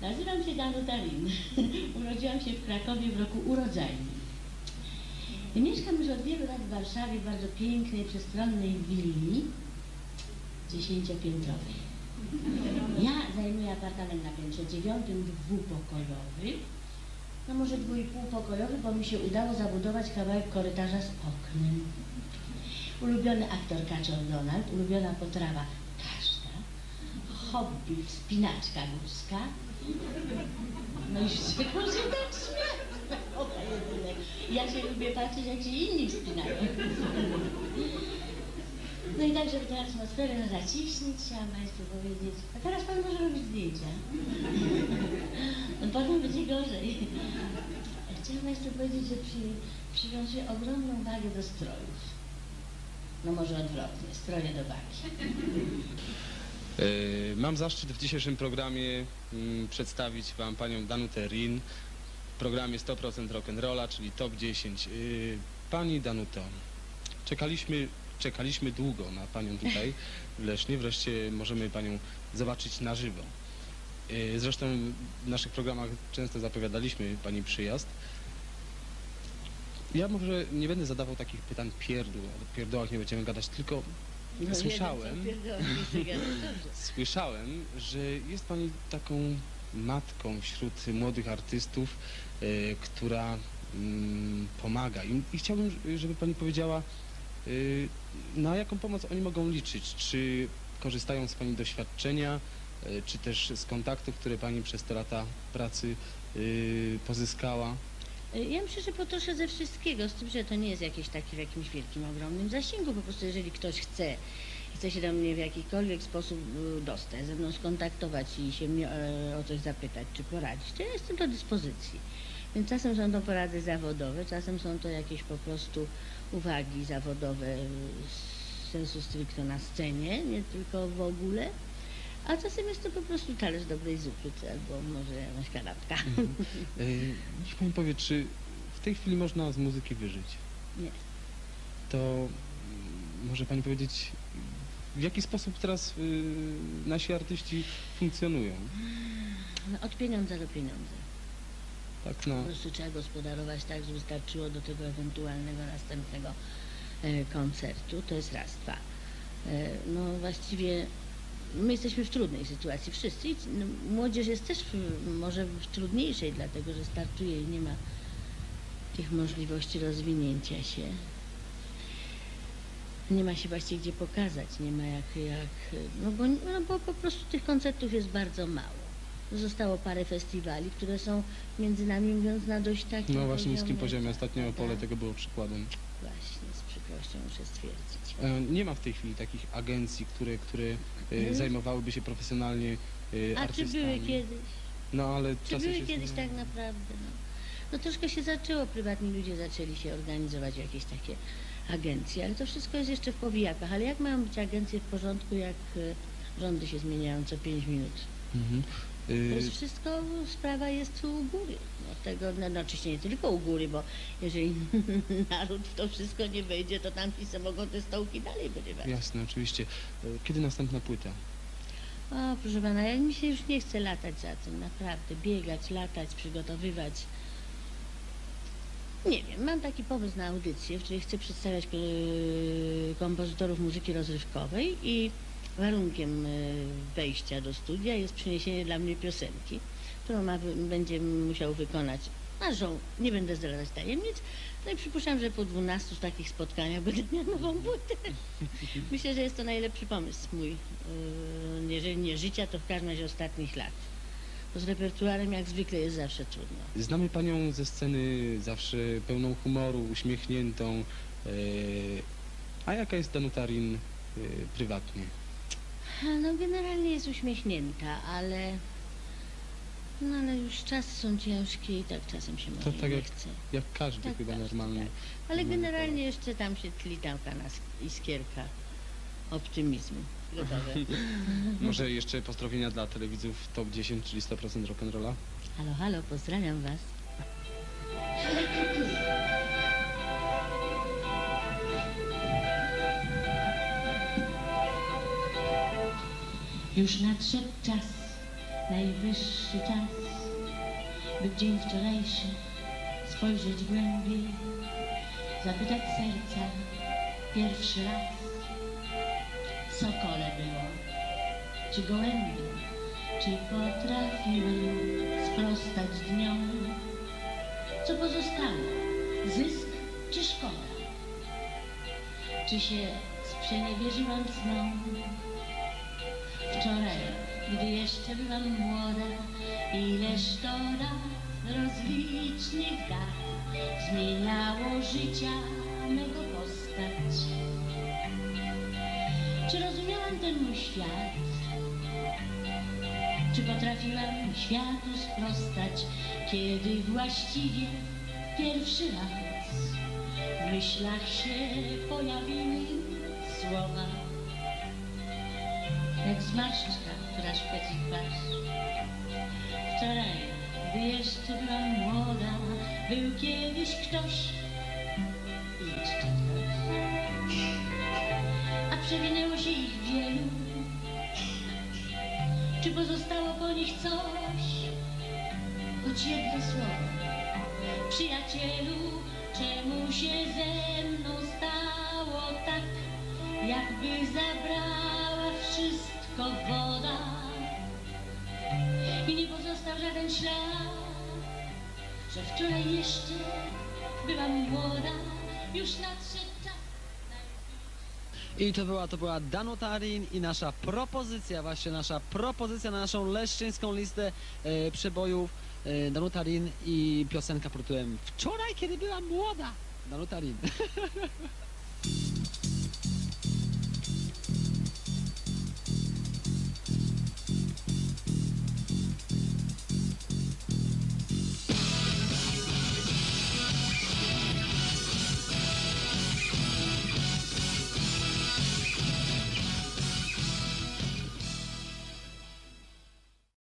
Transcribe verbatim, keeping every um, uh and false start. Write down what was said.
Nazywam się Danuta Rin. Urodziłam się w Krakowie w roku urodzajnym. Mieszkam już od wielu lat w Warszawie w bardzo pięknej, przestronnej willi dziesięciopiętrowej. Ja zajmuję apartament na piętrze dziewiątym, dwupokojowy. No może dwu i pół pokojowy, bo mi się udało zabudować kawałek korytarza z oknem. Ulubiony aktor Kaczor Donald, ulubiona potrawa każda, hobby wspinaczka górska. No i z czego się tak śmiać? Oba jedyne. Ja się lubię patrzeć, jak się inni wspinają. No i tak, żeby tę atmosferę no, zaciśnić, chciałam Państwu powiedzieć. A teraz Pan może robić zdjęcia. No potem będzie gorzej. Chciałam Państwu powiedzieć, że przy, przywiązuję ogromną wagę do strojów. No może odwrotnie, stroje do wagi. Mam zaszczyt w dzisiejszym programie mm, przedstawić Wam panią Danutę Rin w programie sto procent rock'n'rolla, czyli top dziesięć. Yy, pani Danuto, czekaliśmy, czekaliśmy długo na panią tutaj w Lesznie, wreszcie możemy panią zobaczyć na żywo. Yy, zresztą w naszych programach często zapowiadaliśmy pani przyjazd. Ja może nie będę zadawał takich pytań pierdół, o pierdołach nie będziemy gadać, tylko No, słyszałem, słyszałem, że jest pani taką matką wśród młodych artystów, y, która y, pomaga. I, I chciałbym, żeby pani powiedziała, y, na jaką pomoc oni mogą liczyć. Czy korzystają z pani doświadczenia, y, czy też z kontaktów, które pani przez te lata pracy y, pozyskała? Ja myślę, że potroszę ze wszystkiego, z tym, że to nie jest jakieś takie w jakimś wielkim, ogromnym zasięgu. Po prostu jeżeli ktoś chce, chce się do mnie w jakikolwiek sposób dostać, ze mną skontaktować i się mnie o coś zapytać, czy poradzić, to ja jestem do dyspozycji. Więc czasem są to porady zawodowe, czasem są to jakieś po prostu uwagi zawodowe z sensu stricto na scenie, nie tylko w ogóle. A czasem jest to po prostu talerz dobrej zupy, albo może jakaś kanapka. Mhm. Niech pani powie, czy w tej chwili można z muzyki wyżyć? Nie. To może pani powiedzieć, w jaki sposób teraz y, nasi artyści funkcjonują? No, od pieniądza do pieniądza. Tak na... Po prostu trzeba gospodarować tak, żeby starczyło do tego ewentualnego następnego e, koncertu. To jest raz, dwa. E, no właściwie my jesteśmy w trudnej sytuacji, wszyscy. I, no, młodzież jest też w, może w trudniejszej, dlatego że startuje i nie ma tych możliwości rozwinięcia się. Nie ma się właściwie gdzie pokazać, nie ma jak, jak no, bo, no bo po prostu tych koncertów jest bardzo mało. Zostało parę festiwali, które są między nami mówiąc na dość takim No właśnie niskim poziomie, poziomie, ostatnio Opole tak? tego było przykładem. Właśnie, z przykrością muszę stwierdzić. E, nie ma w tej chwili takich agencji, które, które e, zajmowałyby się profesjonalnie e, A artystami. czy były kiedyś? No ale Czy czasy były się kiedyś zmieniają. tak naprawdę? No. no troszkę się zaczęło, prywatni ludzie zaczęli się organizować jakieś takie agencje, ale to wszystko jest jeszcze w powijakach. Ale jak mają być agencje w porządku, jak y, rządy się zmieniają co pięć minut? Mhm. To Y jest wszystko, sprawa jest u góry. No, tego, no, no oczywiście nie tylko u góry, bo jeżeli naród w to wszystko nie wejdzie, to tam pisy mogą te stołki dalej wyrywać. Jasne, oczywiście. E, Kiedy następna płyta? O, proszę pana, ja mi się już nie chce latać za tym, naprawdę. Biegać, latać, przygotowywać. Nie wiem, mam taki pomysł na audycję, w której chcę przedstawiać yy, kompozytorów muzyki rozrywkowej i warunkiem yy, wejścia do studia jest przyniesienie dla mnie piosenki, którą ma, będzie musiał wykonać naszą, nie będę zdradzać tajemnic. No i przypuszczam, że po dwunastu takich spotkaniach będę miała nową płytę. Myślę, że jest to najlepszy pomysł mój, yy, jeżeli nie życia, to w każdym razie ostatnich lat. Bo z repertuarem jak zwykle jest zawsze trudno. Znamy panią ze sceny zawsze pełną humoru, uśmiechniętą. E, a jaka jest Danuta Rin e, prywatnie? No generalnie jest uśmiechnięta, ale no ale już czasy są ciężkie i tak czasem się może To tak nie jak, chce. jak każdy Tak, chyba każdy, normalny. tak. Ale normalny generalnie jeszcze tam się tli tam pana iskierka optymizmu. Gotowe. Może jeszcze pozdrowienia dla telewidzów top dziesięć, czyli sto procent rock'n'rolla? Halo, halo, pozdrawiam was. Już nadszedł czas, Najwyższy czas, by w dzień wczorajszy spojrzeć głębiej, zapytać serca pierwszy raz. Sokole było, czy gołębie, czy potrafiłem sprostać dniom? Co pozostało, zysk czy szkoda? Czy się sprzeniewierzyłam snom? Wczoraj, gdy jeszcze byłam młoda, ileż to raz rozlicznych dat zmieniało życia mego postać. Czy rozumiałam ten mój świat? Czy potrafiłam światu sprostać, kiedy właściwie pierwszy raz w myślach się pojawiły słowa? Jak zmarszczka, która szpeci twarz. Wczoraj, gdy jeszcze byłam młoda, był kiedyś ktoś i jeszcze ktoś. A przewinęło się ich wielu. Czy pozostało po nich coś? Choć jedno słowo. Przyjacielu, czemu się ze mną stało tak, jakby zabrała wszystko woda i nie pozostał żaden ślad, że wczoraj jeszcze byłam młoda, już nadszedł czas. I to była, to była Danuta Rin i nasza propozycja, właśnie nasza propozycja na naszą leszczyńską listę e, przebojów. E, Danuta Rin i piosenka pod tytułem Wczoraj, kiedy byłam młoda. Danuta Rin.